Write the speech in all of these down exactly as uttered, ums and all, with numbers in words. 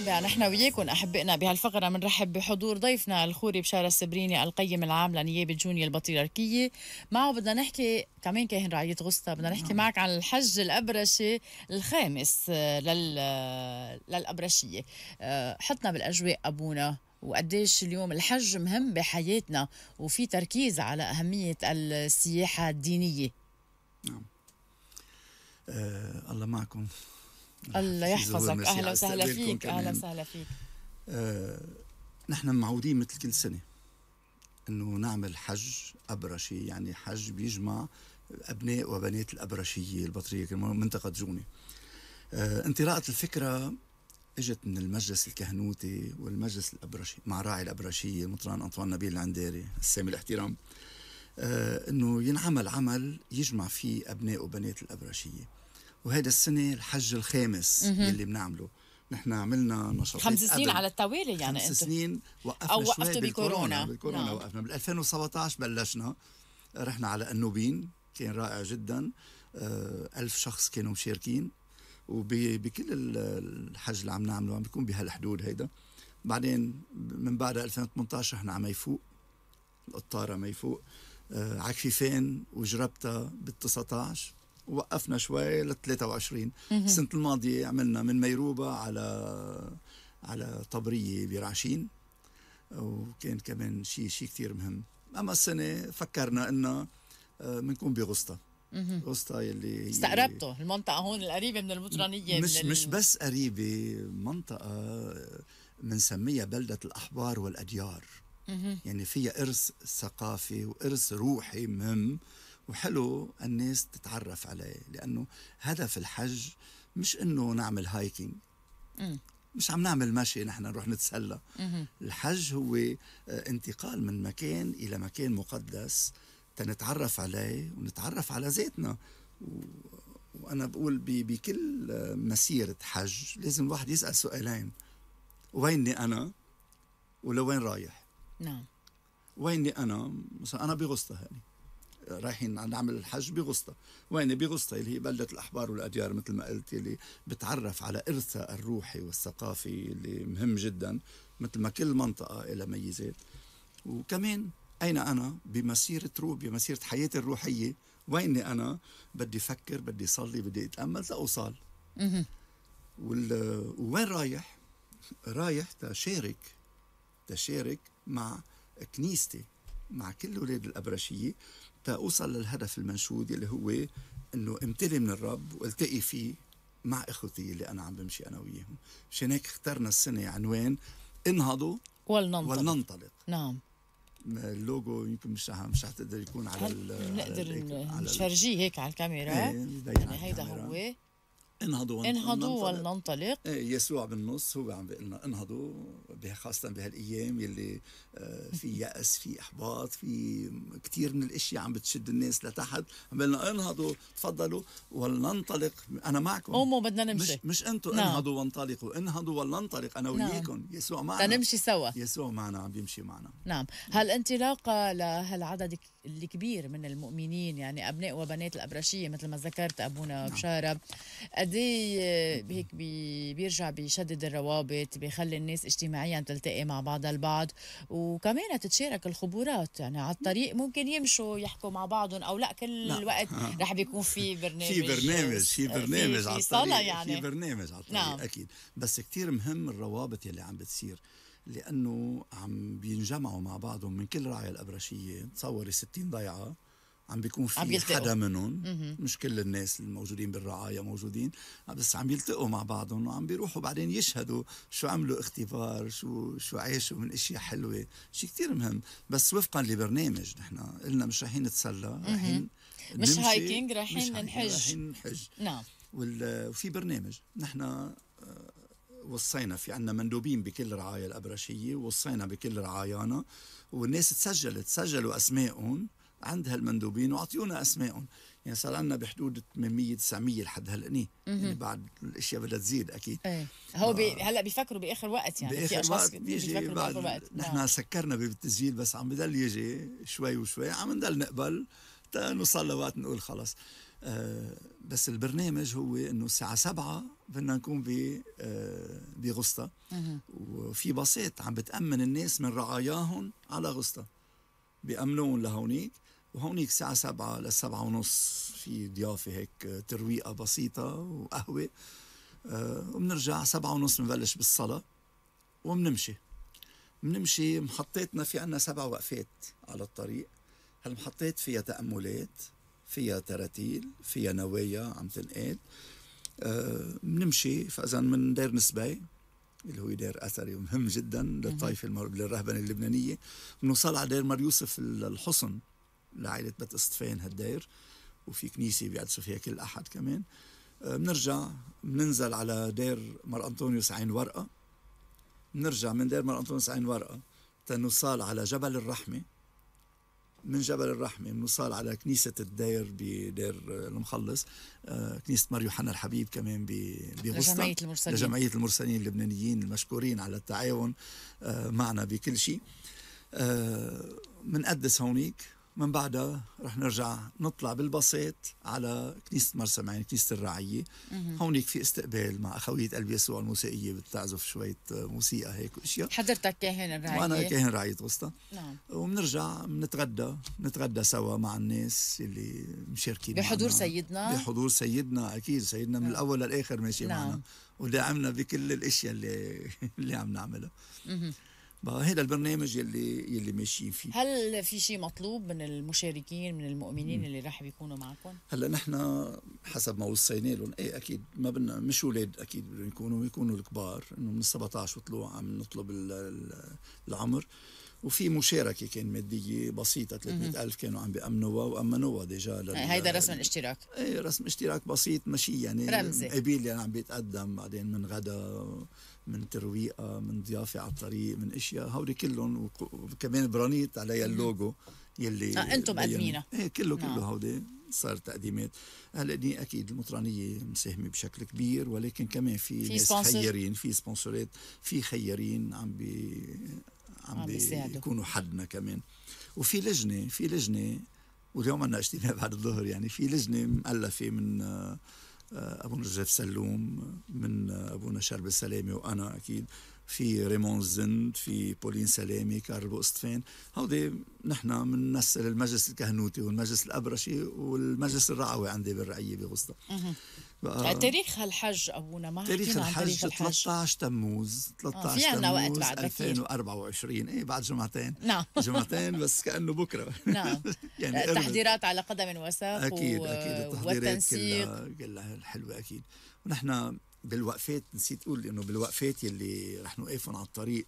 متابعة نحن وياكم أحبائنا بهالفقرة بنرحب بحضور ضيفنا الخوري بشارة السبريني القيم العام لنيابة جونيا البطريركية. معه بدنا نحكي كمان كاهن رعية غسطى، بدنا نحكي نعم. معك عن الحج الأبرشي الخامس لل للأبرشية. حطنا بالأجواء أبونا، وقديش اليوم الحج مهم بحياتنا وفي تركيز على أهمية السياحة الدينية. نعم. آه الله معكم. الله يحفظك، أهلا وسهلا فيك. أهلا وسهلا فيك. آه نحن معودين مثل كل سنة أنه نعمل حج أبرشي، يعني حج بيجمع أبناء وبنات الأبرشية البطريركية منطقة جوني. آه انطلاقة الفكرة اجت من المجلس الكهنوتي والمجلس الأبرشي مع راعي الأبرشية المطران أنطوان نبيل العنداري السامي الاحترام، آه انه ينعمل عمل يجمع فيه ابناء وبنات الابرشيه. وهذا السنه الحج الخامس يلي بنعمله. نحن عملنا نشاطات خمس سنين على التوالي، يعني خمس انتو سنين وقفنا أو شوي وقفتوا بالكورونا بكورونا. بالكورونا نعم. وقفنا بال ألفين وسبعة عشر بلشنا، رحنا على النوبين، كان رائع جدا. آه ألف شخص كانوا مشاركين، وبكل الحج اللي عم نعمله عم بيكون بهالحدود هيدا. بعدين من بعد ألفين وثمانية عشر رحنا على ميفوق، القطاره ميفوق، آه عكفيفين وجربتها بال تسعة عشر، ووقفنا شوي لل ثلاثة وعشرين. السنة الماضية عملنا من ميروبة على على طبرية برعشين، وكان كمان شيء شيء كثير مهم. أما السنة فكرنا إنه بنكون بغسطة. غسطة يلي استقربتوا المنطقة هون القريبة من المطرانية، مش من مش بس قريبة، منطقة بنسميها بلدة الأحبار والأديار. يعني فيها إرث ثقافي وإرث روحي مهم، وحلو الناس تتعرف عليه، لأنه هدف الحج مش إنه نعمل هايكينج، مش عم نعمل مشي نحن نروح نتسلى. الحج هو انتقال من مكان إلى مكان مقدس تنتعرف عليه ونتعرف على ذاتنا. و... وأنا بقول بكل مسيرة حج لازم الواحد يسأل سؤالين: ويني أنا ولوين رايح؟ نعم. ويني أنا؟ مثلا أنا بغسطة، هاني رايحين نعمل الحج بغسطة. ويني؟ بغسطة اللي هي بلدة الأحبار والأديار مثل ما قلت، اللي بتعرف على إرثها الروحي والثقافي اللي مهم جدا، مثل ما كل منطقة إلى ميزات. وكمان أين أنا بمسيرة روح، بمسيرة حياتي الروحية؟ ويني أنا؟ بدي أفكر، بدي أصلي، بدي أتأمل لأوصل. وال... وين رايح؟ رايح تشارك تشارك مع كنيستي، مع كل أولاد الأبرشية، تأوصل للهدف المنشود اللي هو إنه امتلي من الرب والتقي فيه مع إخوتي اللي أنا عم بمشي أنا وياهم. مشان هيك اخترنا السنة عنوان انهضوا ولننطلق. ولننطلق. نعم. اللوجو يمكن مش مش حتقدر يكون على ال نقدر على نفرجيه هيك على الكاميرا. ايه يعني هيدا هو انهضوا انهضوا ولننطلق. ايه يسوع بالنص هو عم بيقول لنا انهضوا، خاصة بهالايام يلي في يأس، في احباط، في كثير من الاشياء عم بتشد الناس لتحت. عم بيقول لنا انهضوا، تفضلوا ولننطلق، انا معكم. قوموا بدنا نمشي، مش مش انتم. نعم. انهضوا وانطلقوا، انهضوا ولننطلق انا وياكم. نعم. يسوع معنا، تنمشي سوا. يسوع معنا، عم بيمشي معنا. نعم. هالانطلاقة لهالعدد الكبير من المؤمنين، يعني ابناء وبنات الابرشية مثل ما ذكرت ابونا. نعم. بشارة قد ايه هيك بي بيرجع بيشدد الروابط، بيخلي الناس اجتماعيا تلتقي مع بعضها البعض، وكمان تتشارك الخبرات. يعني على الطريق ممكن يمشوا يحكوا مع بعضهم، او لا كل لا. الوقت رح بيكون في برنامج في برنامج في برنامج في على الطريق، يعني في برنامج على الطريق. نعم. اكيد. بس كتير مهم الروابط يلي عم بتصير، لانه عم بينجمعوا مع بعضهم من كل رعاية الابرشية. تصوري ستين ضيعة عم بيكون في عم حدا منهم، مش كل الناس الموجودين بالرعاية موجودين، بس عم يلتقوا مع بعضهم وعم بيروحوا بعدين يشهدوا شو عملوا اختبار، شو شو عاشوا من اشياء حلوة. شيء كتير مهم، بس وفقا لبرنامج. نحن قلنا مش رايحين نتسلى، رايحين مش هايكينج، رايحين ننحج. رايحين نحج. نعم. وفي برنامج نحن وصينا، في عنا مندوبين بكل رعاية الأبرشية، وصينا بكل رعايانا، والناس تسجلت تسجلوا أسمائهم عند هالمندوبين وعطيونا أسمائهم. يعني صار عنا بحدود ثمانمية تسعمية لحد هالقني. يعني بعد الاشياء بدها تزيد اكيد. ايه. هو بي هلا بيفكروا باخر وقت، يعني بآخر في اشخاص وقت بيفكروا باخر وقت. نحن نعم. سكرنا بالتسجيل، بس عم بضل يجي شوي وشوي، عم نضل نقبل تا نوصل لوقت نقول خلص. آه بس البرنامج هو انه الساعة سبعة بدنا نكون ب آه بغسطة، وفي بسيط عم بتأمن الناس من رعاياهم على غسطة، بيأمنون لهونيك، وهونيك الساعة سبعة للسبعة ونص في ضيافة هيك ترويقة بسيطة وقهوة، آه وبنرجع سبعة ونص بنبلش بالصلاة وبنمشي. بنمشي محطتنا في عنا سبع وقفات على الطريق. هالمحطات فيها تأملات، فيها تراتيل، فيها نوايا عم تنقال. آه بنمشي، فإذا من دير نسبي اللي هو دير أثري ومهم جدا للطائفة للرهبنة اللبنانية، بنوصل على دير مار يوسف الحصن لعائلة بيت اسطفين هالدير، وفي كنيسة بيعدسوا فيها كل أحد كمان. آه بنرجع بننزل على دير مار أنطونيوس عين ورقة، بنرجع من دير مار أنطونيوس عين ورقة تنوصل على جبل الرحمة. من جبل الرحمة بنوصل على كنيسة الدير بدير المخلص، آه كنيسة مار يوحنا الحبيب كمان بغسطة، لجمعية المرسلين لجمعية المرسلين اللبنانيين المشكورين على التعاون آه معنا بكل شيء. آه منقدس هونيك، من بعدها رح نرجع نطلع بالبسيط على كنيسة مرسمعين، كنيسة الرعية. هونيك في استقبال مع أخوية قلب يسوع الموسيقية، بتعزف شوية موسيقى هيك واشياء. حضرتك كاهن الرعية؟ وأنا كاهن رعية غسطة. نعم. وبنرجع بنتغدى نتغدى سوا مع الناس اللي مشاركين بحضور معنا. سيدنا؟ بحضور سيدنا أكيد، سيدنا من نعم. الأول للآخر ماشي نعم. معنا وداعمنا بكل الأشياء اللي اللي عم نعملها. هذا البرنامج يلي يلي ماشيين فيه. هل في شيء مطلوب من المشاركين من المؤمنين م. اللي راح بيكونوا معكم؟ هلا نحن حسب ما وصينا لهم، ايه اكيد ما بدنا مش اولاد، اكيد بدهم يكونوا يكونوا الكبار، انه من سبعطعش وطلوع عم نطلب العمر. وفي مشاركه كان ماديه بسيطه ثلاثمئة ألف كانوا عم بيأمنوها وأمنوها ديجا. هيدا رسم الاشتراك؟ ايه رسم اشتراك بسيط ماشي يعني رمزي قبيل يعني عم بيتقدم، بعدين من غدا، من ترويقه، من ضيافه على الطريق، من اشياء هودي كلهم، وكمان برانيت عليها اللوجو يلي آه انتم مقدمينها. ايه كله كله نعم. هودي صار تقديمات. هلا دي اكيد المطرانيه مساهمه بشكل كبير، ولكن كمان في, في ناس خيرين، في سبونسورات، في خيرين عم بي عم بيكونوا حدنا كمان. وفي لجنه في لجنه واليوم عندنا اجتماع بعد الظهر، يعني في لجنه مؤلفه من ابونا رجف سلوم، من ابونا شرب السلامي، وانا اكيد، في ريمون زند، في بولين سلامي، كاربو اسطفين. هودي نحن بنمثل المجلس الكهنوتي والمجلس الابرشي والمجلس الرعوي عندي بالرعيه بغسطة. تاريخ هالحج ابونا ما تاريخ الحج ثلاثة عشر تموز ثلاثة عشر آه تموز وقت بعد ألفين وأربعة وعشرين. ايه بعد جمعتين. نعم جمعتين بس كأنه بكره. نعم. يعني التحضيرات على قدم وساق اكيد و... اكيد التحضيرات والتنسيق كلها كلها الحلوه اكيد. ونحن بالوقفات نسيت اقول انه بالوقفات يلي رح نوقفهم على الطريق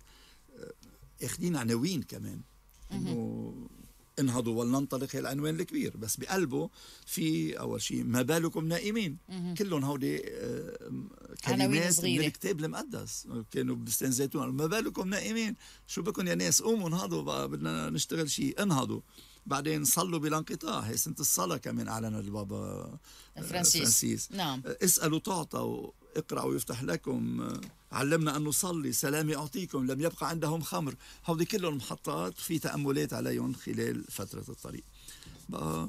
اخذين عناوين كمان، انه انهضوا ولننطلق، هي العنوان الكبير، بس بقلبه في اول شيء ما بالكم نائمين. كلهم هودي كلمات من الكتاب المقدس كانوا بستان زيتون، ما بالكم نائمين، شو بكم يا ناس، قوموا انهضوا بقى بدنا نشتغل شيء، انهضوا. بعدين صلوا بلا انقطاع، هي سنة الصلاة كمان أعلن البابا فرانسيس, فرانسيس. نعم. اسألوا تعطوا، اقرأوا يفتح لكم، علمنا أن نصلي، سلامي أعطيكم، لم يبقى عندهم خمر. هودي كلهم محطات في تأملات عليهم خلال فترة الطريق. بقى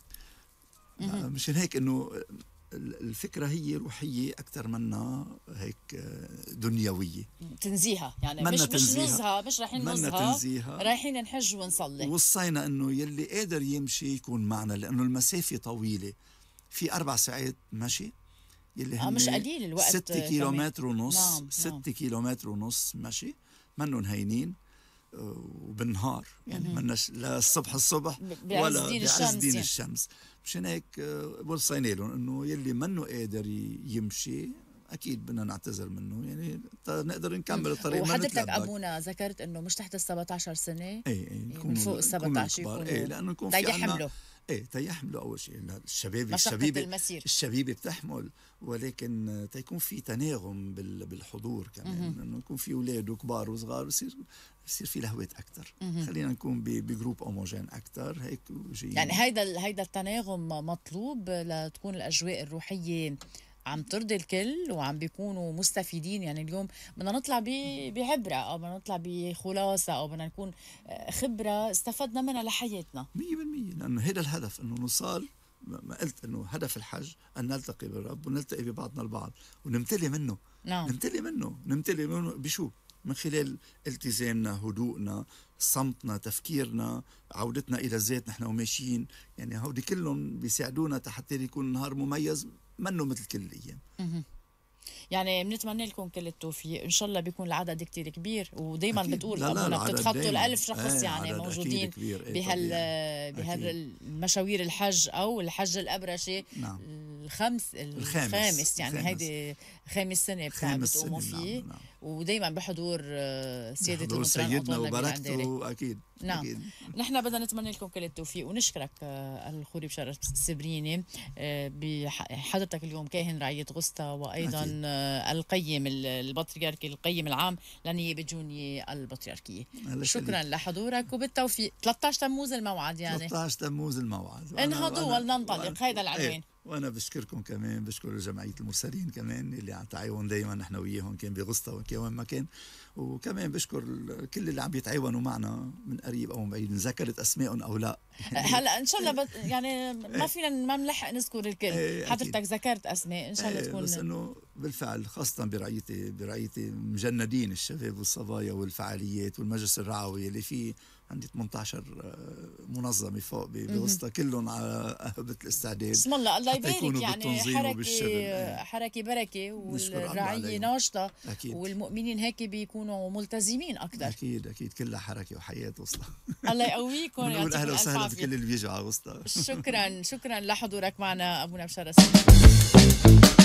مشان هيك أنه الفكرة هي روحية أكثر منها هيك دنيوية، تنزيهها يعني، مش مش نزهة، مش رايحين نزهة، رايحين نحج ونصلي. وصينا أنه يلي قادر يمشي يكون معنا، لأنه المسافة طويلة، في أربع ساعات مشي يلي آه مش قليل الوقت، ستة كيلومتر ونص. نعم. ستة نعم. كيلومتر ونص مشي، منهم هينين وبالنهار، يعني مناش لا الصبح الصبح ولا بعز دين الشمس. مشان هيك وصينا لهم انه يلي منه قادر يمشي اكيد بدنا نعتذر منه، يعني نقدر نكمل الطريق. وحضرتك ابونا ذكرت انه مش تحت ال سبعطعش سنه، اي اي من فوق ال سبعطعش يكونوا، اي لانه نكون في يحملوا، ايه تيحملوا اول شيء الشباب الشبيبه الشبيبه بتحمل، ولكن تيكون في تناغم بالحضور كمان، انه يكون في اولاد وكبار وصغار، بصير بصير في لهوات اكثر. خلينا نكون بجروب هوموجين اكثر هيك جايين. يعني هيدا هيدا التناغم مطلوب لتكون الاجواء الروحيه عم ترضي الكل وعم بيكونوا مستفيدين. يعني اليوم بدنا نطلع بعبرة أو بدنا نطلع بخلاصة أو بدنا نكون خبرة استفدنا منها لحياتنا مية بالمية، لأنه هذا الهدف، أنه نوصل ما قلت انه هدف الحج ان نلتقي بالرب ونلتقي ببعضنا البعض ونمتلي منه. نعم. نمتلي منه نمتلي منه بشو؟ من خلال التزامنا، هدوءنا، صمتنا، تفكيرنا، عودتنا الى الذات نحن وماشيين. يعني هودي كلهم بيساعدونا حتى يكون النهار مميز منه مثل كل الايام. يعني بنتمنى لكم كل التوفيق، ان شاء الله بيكون العدد كتير كبير، ودائما بتقول لا لا ابونا بتتخطوا الألف شخص ايه يعني موجودين بهال بهالمشاوير الحج او الحج الابرشي. نعم. الخمس الخامس, الخامس يعني الخامس. هيدي خامس سنه بتاع بتقوموا فيه. نعم. نعم. ودائما بحضور سياده المطران سيدنا وبركته. اكيد. نعم. أكيد. نحن بدنا نتمنى لكم كل التوفيق ونشكرك الخوري بشارة السبريني بحضرتك اليوم كاهن رعية غستا، وايضا أكيد. القيم البطريركي القيم العام لنيابة جونية البطريركية. شكرا لحضورك وبالتوفيق. ثلاثة عشر تموز الموعد يعني ثلاثة عشر تموز الموعد. انهضوا ولننطلق، هيدا العنوان. ايه. وانا بشكركم كمان، بشكر جمعيه المرسلين كمان اللي عم تعاون دائما نحن وياهم، كان بغستا وكان وين ما كان. وكمان بشكر كل اللي عم يتعاونوا معنا من قريب او من بعيد، ذكرت اسمائهم او لا. هلا ان شاء الله بت يعني ما فينا ما بنلحق نذكر الكل. حضرتك ذكرت اسماء ان شاء الله تكون، بس انه بالفعل خاصه برعيتي برعيتي مجندين الشباب والصبايا والفعاليات والمجلس الرعوي اللي فيه عندي ثمانية عشر منظمه فوق بوسطى كلهم على اهبه الاستعداد. بسم الله الله يبارك. يعني حركه حركه بركه والرعيه ناشطه، والمؤمنين هيك بيكونوا ملتزمين اكثر. اكيد اكيد كلها حركه وحياه وسطى. الله يقويكم ويعطيكم اهلا وسهلا بكل اللي بيجوا على وسطى. شكرا شكرا لحضورك معنا ابونا بشارة.